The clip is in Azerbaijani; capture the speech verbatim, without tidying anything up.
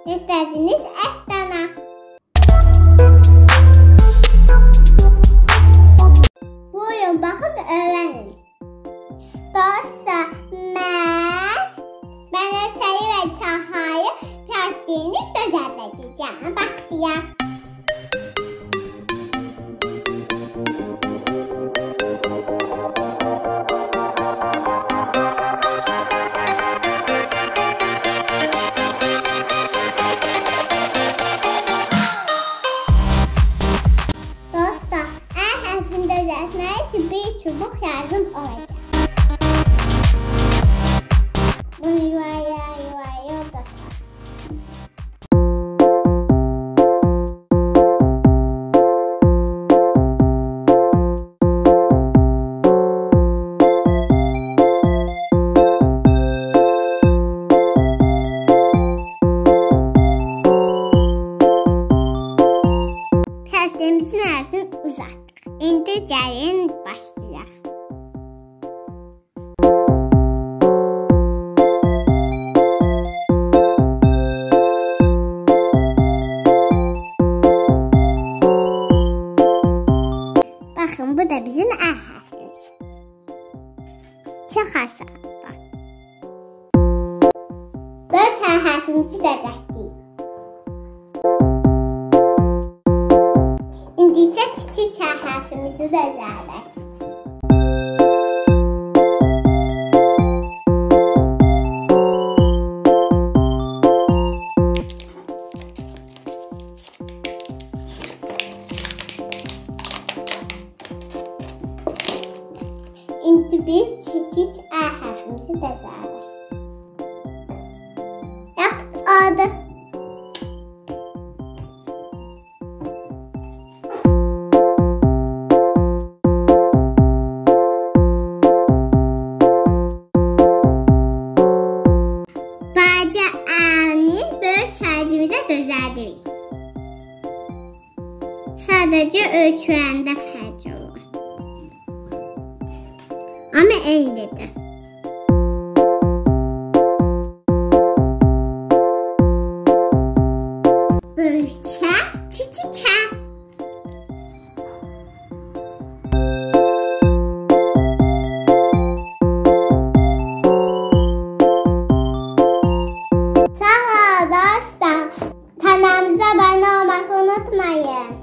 İstədiniz əhdana. Buyurun, baxın, öyrənin. Dostlar, mən mənəsəyi və çahayı plastiğini düzəldəcəyəm. Başlayaq. Bir çubuq yardım olacaq. Bunu yuvaya yuvaya qatar. Plastiğimizin ağzını uzatdık. İndi cərin başlayaq. Baxın, bu da bizim ə hərfimiz. Çox asandır. Böyük ə hərfimizi də qətdik. İndi isə kiçik ə hərfimizi də düzəldək. İndi biz kiçik ə hərfimizi də düzəldək. Yapdı. Düzəldirik. Sadəcə ölçüləndə fərq olur. Amma eynidir. Ölçə, kiçikə. Kanalımıza abunə olmağı unutmayın.